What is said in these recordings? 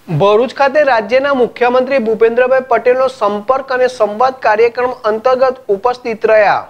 ભરૂચ ખાતે રાજ્યના મુખ્યમંત્રી ભૂપેન્દ્રભાઈ પટેલનો સંપર્ક અને સંવાદ કાર્યક્રમ અંતર્ગત ઉપસ્થિત રહ્યા।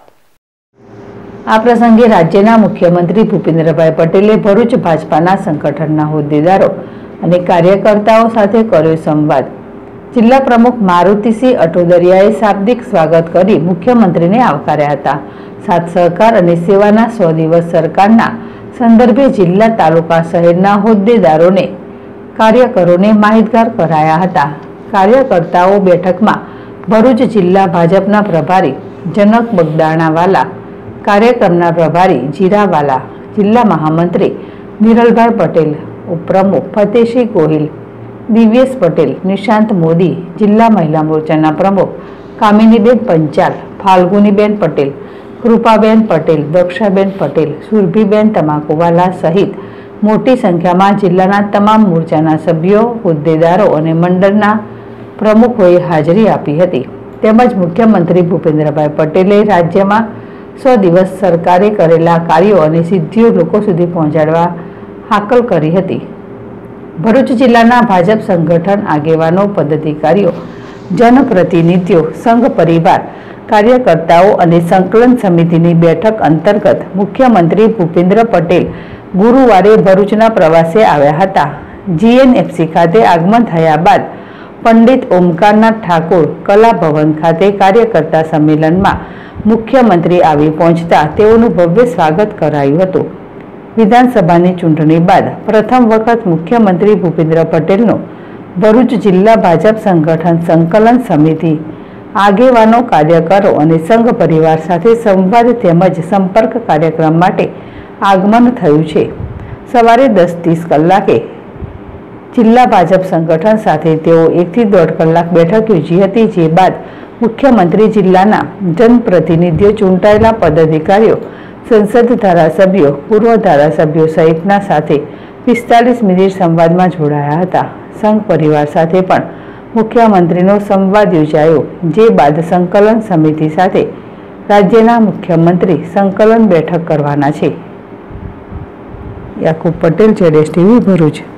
આ પ્રસંગે રાજ્યના મુખ્યમંત્રી ભૂપેન્દ્રભાઈ પટેલે ભરૂચ ભાજપાના સંગઠનના હોદ્દેદારો અને કાર્યકર્તાઓ સાથે કર્યો સંવાદ। જિલ્લા પ્રમુખ મારુતિસિંહ અટોદરિયાએ શાબ્દિક સ્વાગત કરી મુખ્યમંત્રીને આવકાર્યા હતા। સાથ સહકાર અને સેવાના 100 દિવસ સરકારના સંદર્ભે જિલ્લા તાલુકા શહેરના હોદ્દેદારોને કાર્યકરોને માહિતગાર કરાયા હતા। કાર્યકર્તાઓ બેઠકમાં ભરૂચ જિલ્લા ભાજપના પ્રભારી જનક બગદાણાવાલા, કાર્યક્રમના પ્રભારી જીરાવાલા, જિલ્લા મહામંત્રી નિરલભાઈ પટેલ, ઉપપ્રમુખ ફતેહસિંહ ગોહિલ, દિવ્યેશ પટેલ, નિશાંત મોદી, જિલ્લા મહિલા મોરચાના પ્રમુખ કામિનીબેન પંચાલ, ફાલ્ગુનીબેન પટેલ, કૃપાબેન પટેલ, દક્ષાબેન પટેલ, સુરભીબેન તમાકુવાલા સહિત મોટી સંખ્યામાં જિલ્લાના તમામ મોરચાના સભ્યો, હોદ્દેદારો અને મંડળના પ્રમુખોએ હાજરી આપી હતી। તેમજ મુખ્યમંત્રી ભૂપેન્દ્રભાઈ પટેલે રાજ્યમાં 100 દિવસ સરકારે કરેલા કાર્યો અને સિદ્ધિઓ લોકો સુધી પહોંચાડવા હાકલ કરી હતી। ભરૂચ જિલ્લાના ભાજપ સંગઠન આગેવાનો, પદાધિકારીઓ, જનપ્રતિનિધિઓ, સંઘ પરિવાર, કાર્યકર્તાઓ અને સંકલન સમિતિની બેઠક અંતર્ગત મુખ્યમંત્રી ભૂપેન્દ્ર પટેલ ગુરુવારે ભરૂચના પ્રવાસે આવ્યા હતા। જીએનએફસી ખાતે આગમન થયા બાદ પંડિત ઓમકારનાથ ઠાકોર કલા ભવન ખાતે કાર્યકર્તા સંમેલનમાં મુખ્યમંત્રી આવી પહોંચતા તેઓનું ભવ્ય સ્વાગત કરાયું હતું। વિધાનસભાની ચૂંટણી બાદ પ્રથમ વખત મુખ્યમંત્રી ભૂપેન્દ્ર પટેલનો ભરૂચ જિલ્લા ભાજપ સંગઠન સંકલન સમિતિ આગેવાનો, કાર્યકરો અને સંઘ પરિવાર સાથે સંવાદ તેમજ સંપર્ક કાર્યક્રમ માટે આગમન થયું છે। સવારે 10:30 કલાકે જિલ્લા ભાજપ સંગઠન સાથે તેઓ 1 થી 1.5 કલાક બેઠક યોજી હતી, જે બાદ મુખ્યમંત્રી જિલ્લાના જનપ્રતિનિધિઓ, ચૂંટાયેલા પદાધિકારીઓ, સંસદ ધારાસભ્યો, પૂર્વ ધારાસભ્યો સહિતના સાથે 45 મિનિટ સંવાદમાં જોડાયા હતા। સંઘ પરિવાર સાથે પણ મુખ્યમંત્રીનો સંવાદ યોજાયો, જે બાદ સંકલન સમિતિ સાથે રાજ્યના મુખ્યમંત્રી સંકલન બેઠક કરવાના છે। યાકુબ પટેલ, ZSTV, ભરૂચ।